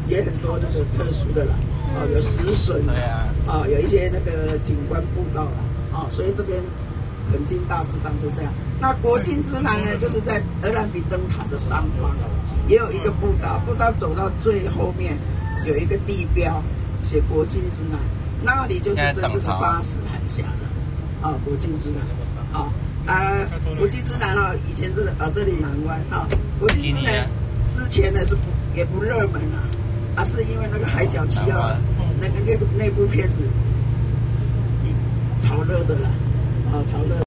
也很多那个特殊的啦，有石笋啊，有一些那个景观步道啦，所以这边垦丁大致上就这样。那国境之南呢，就是在鹅銮鼻灯塔的上方，也有一个步道，步道走到最后面有一个地标，写国境之南，那里就是真正的巴士海峡了，国境之南，国境之南以前这里南湾国境之南之前呢也不热门是因为那个海角七号那部片子炒热的啦，炒热。